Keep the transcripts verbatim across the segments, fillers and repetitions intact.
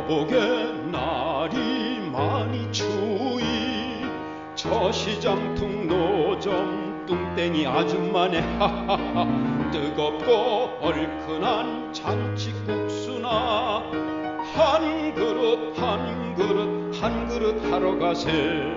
여복의 날이 많이 추위 저시장통 노점 뚱땡이 아줌마네 하하하 뜨겁고 얼큰한 잔치국수나 한 그릇 한 그릇 한 그릇 하러 가세.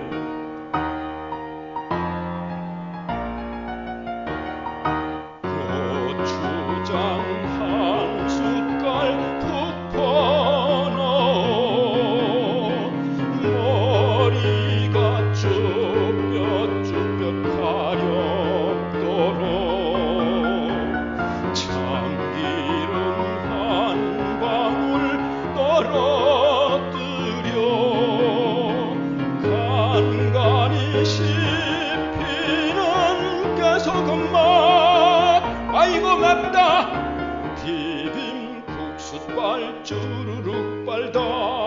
아이고 맵다 비빔국수빨 쭈루룩 빨다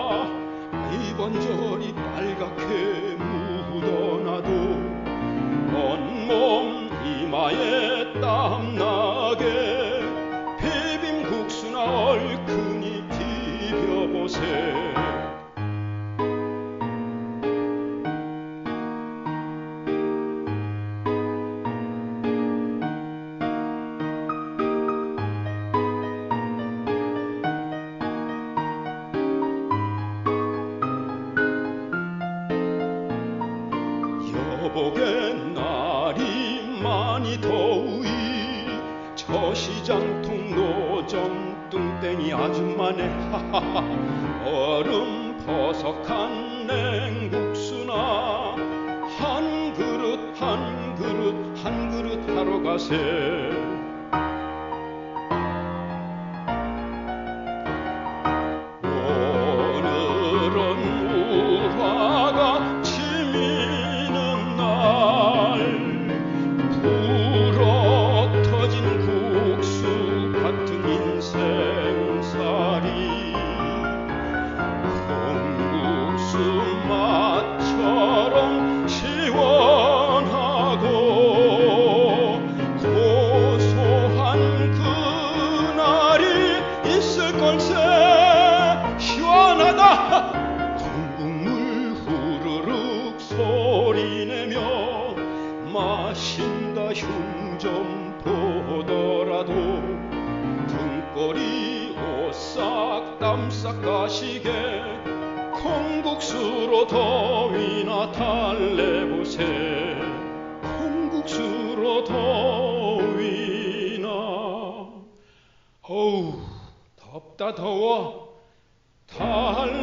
이번저리 빨갛게 묻어나도 온몸 이마에 땀나게 비빔국수나 얼큰이 비벼보세. 여복의 날이 많이 더위 저시장통 노점 뚱땡이 아줌마네 하하하 얼음 버석한 냉국수나 한 그릇 한 그릇 한 그릇 하러 가세. 시원하다 콩국물 후루룩 소리내며 마신다 흉 좀 보더라도 등골이 오싹 땀싹 가시게 콩국수로 더위나 달래보세. 콩국수로 더위나. 어우 덥다 더워. 달